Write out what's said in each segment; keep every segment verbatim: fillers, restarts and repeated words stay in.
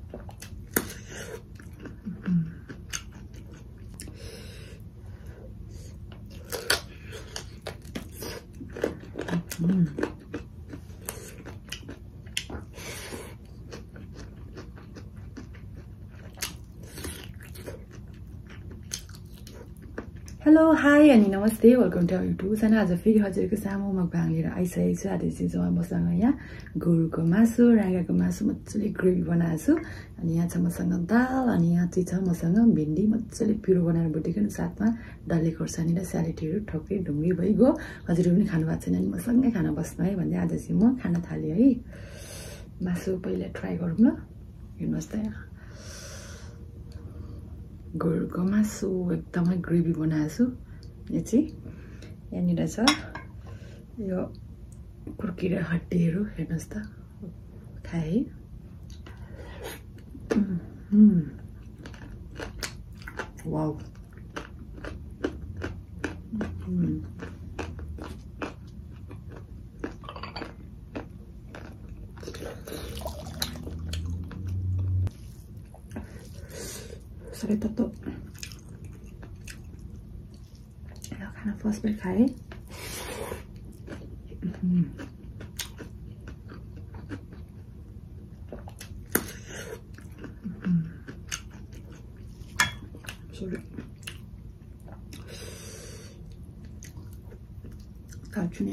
Mm. Hello, hi, अनि नमस्ते, welcome to our YouTube channel. आज फेरि हजुरको सामु मकबाङ लिएर आइसकेको छु। आज चाहिँ मसँग यहाँ गोरुको मासु, राँगाको मासु मजाले ग्रेभी बनाएको छु। अनि यहाँ छ मसँग दाल, अनि यहाँ चाहिँ छ मसँग भिन्डी मजाले पिरो बनाएर बोटेको, साथमा डल्ले खोर्सानी र स्यालेडहरू ठोक्कै ढुङ्गी भइगयो। हजुरहरू पनि खानु भएको छैन नि मसँगै खाना बस्नु है भन्दै आज चाहिँ म खान थालेँ है। मासु पहिला ट्राई गरौँ ल। हेर्नुहोस् त यहाँ गोरुको मासु एकदमै ग्रेभी बनाएको छु। यो चाहिँ यहाँनिर छ यो कुर्की र हड्डीहरू, हेर्नुहोस् त खाए है। वाउ,それととखाना फर्स्ट बार खाए। सॉरी काचुने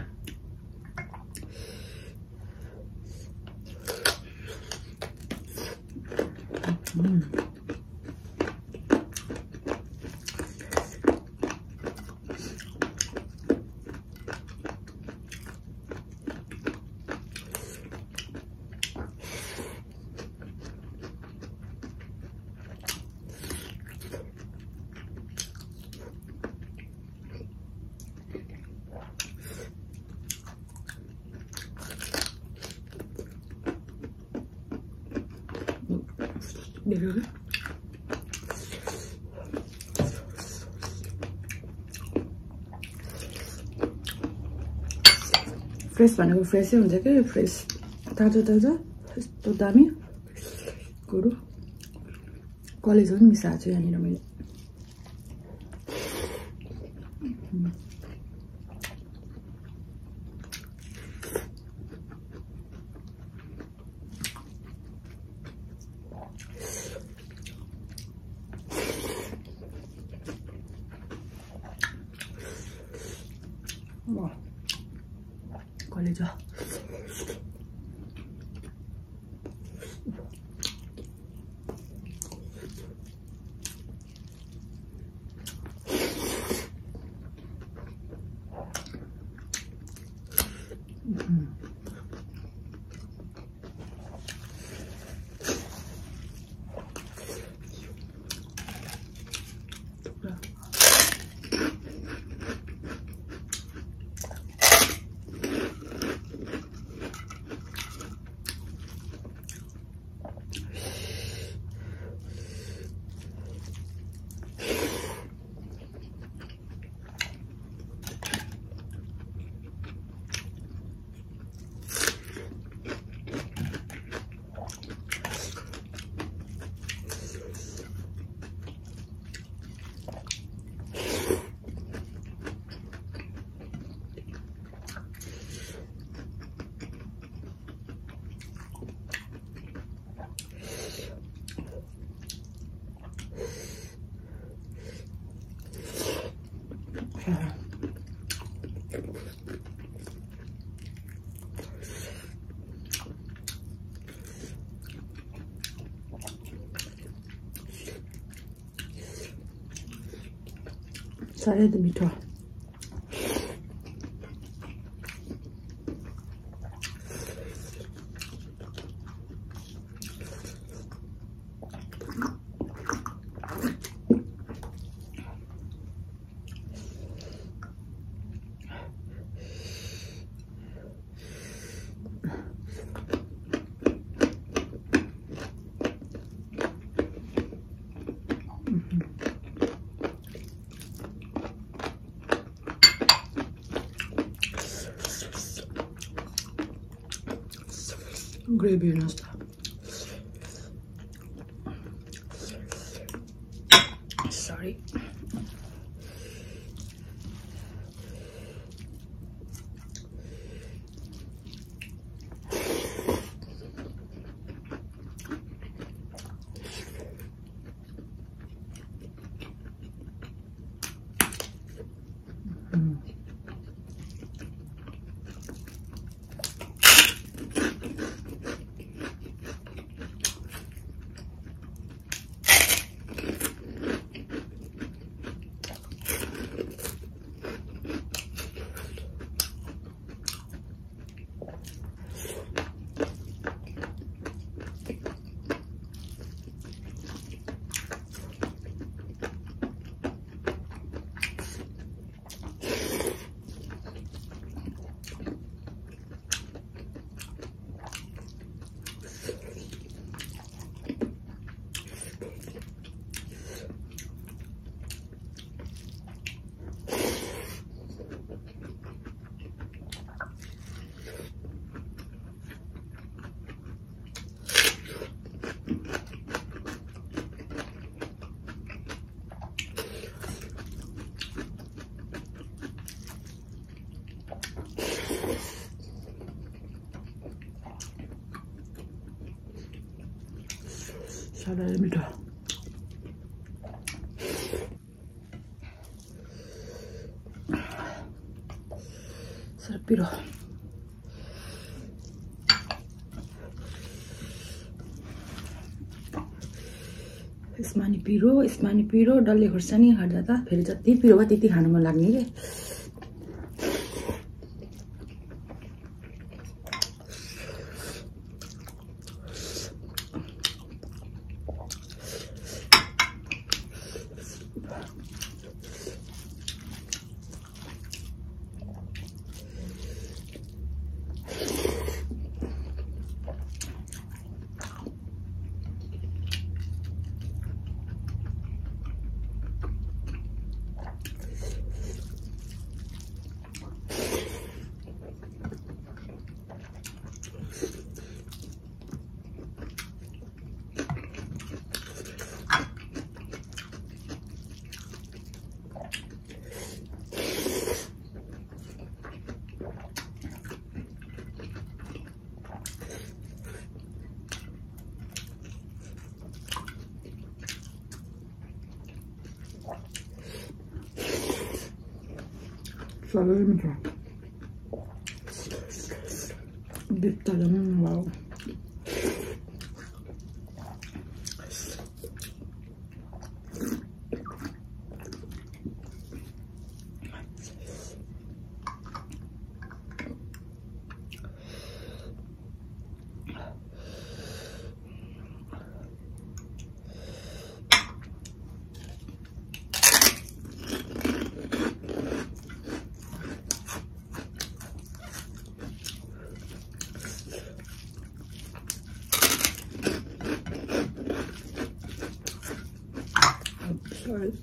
फ्रेस भनेको फ्रेसै हुन्छ कि, फ्रेस ताजा ताजा यस्तो दामी गोरु कलेजो पनि मिसाएको छु यहाँनिर मैले। वाह कलेजा सारे तो मीठा ग्रेभी हेर्नुहोस् त Sorry. 사람이다. सरपिरो यसमा नि पिरो यसमा नि पिरो डल्ले खोर्सानी खाँदा त फेरि जति पिरो भयो त्यति खान मन लाग्ने के 사람이다. 맵다 너무 와우. Sorry.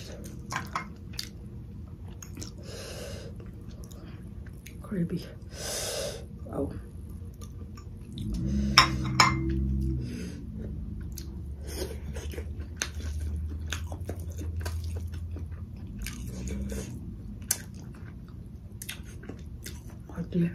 Creepy. Wow. Okay.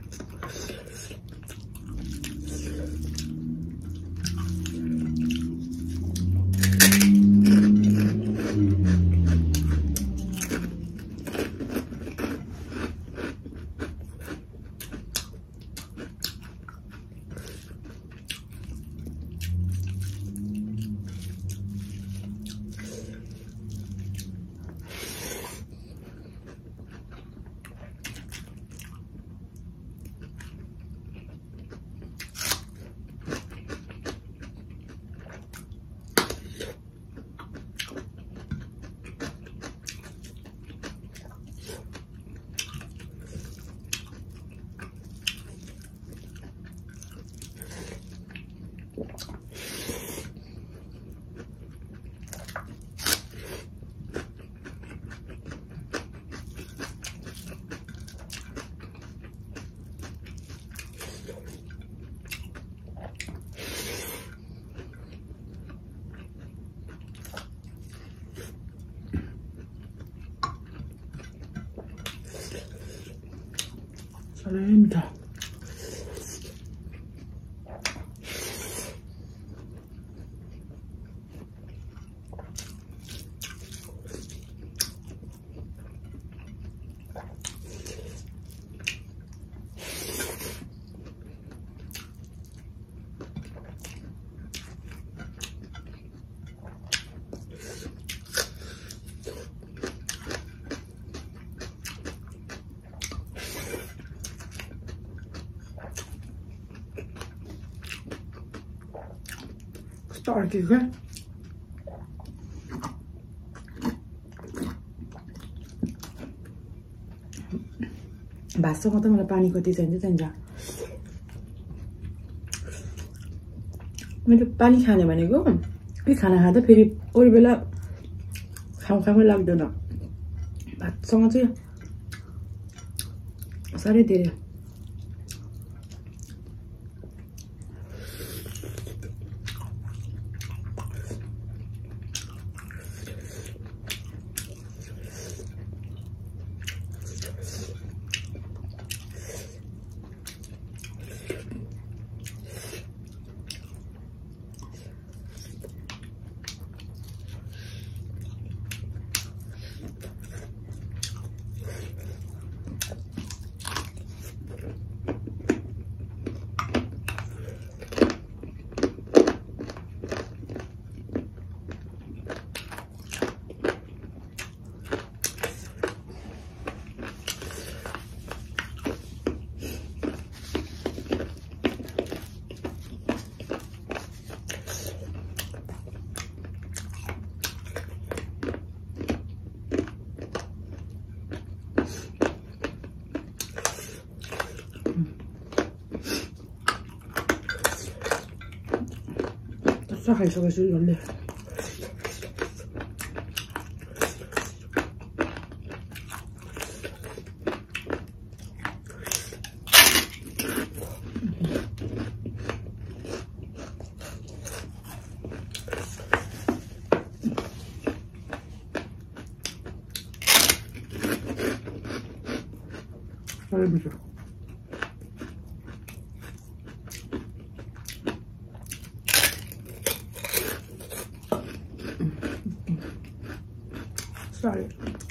잘한다. starkiga. भातसँग त मलाई पानी कति चाहिन्छ चाहिन्छ मैले पानी खाने भनेको के खाना खाँदा फेरि अरू बेला खाउ खामै लाग्दैन भातसँग चाहिँ साह्रै धेरै 싹 있어가지고 원래 잘해보죠. Sorry.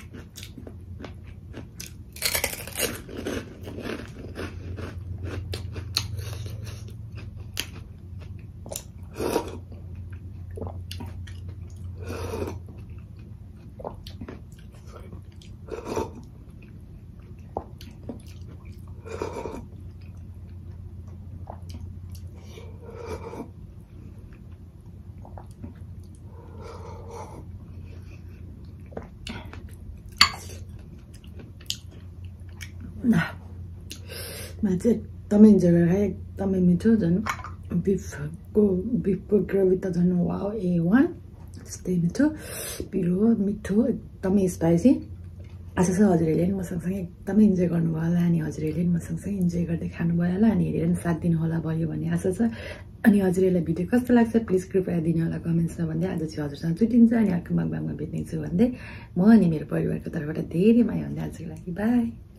Nah, that's it. Tamain jagah hai, tamain mitho janu. Beef ko beef ko gravy ta janu wow A one. Stay mitho, piro mitho, tamain spicy. आशा छ हजुरहरूले पनि म सँगसँगै एकदमै इन्जोय गर्नुभयो होला अनि हजुरहरूले पनि म सँगसँगै इन्जोय गर्दै खानुभयो होला अनि हेरेर पनि साथ दिनु होला भयो भन्ने आशा छ अनि हजुरहरूलाई भिडियो कस्तो लाग्छ प्लिज कृपया दिनु होला कमेन्ट्समा भन्दै आज चाहिँ हजुरसँग छुट्टिन्छ अनि अर्को मकबाङमा भेट्नेछु भन्दै म अनि मेरो परिवारको तर्फबाट धेरै माया भन्दै आजको लागि बाई।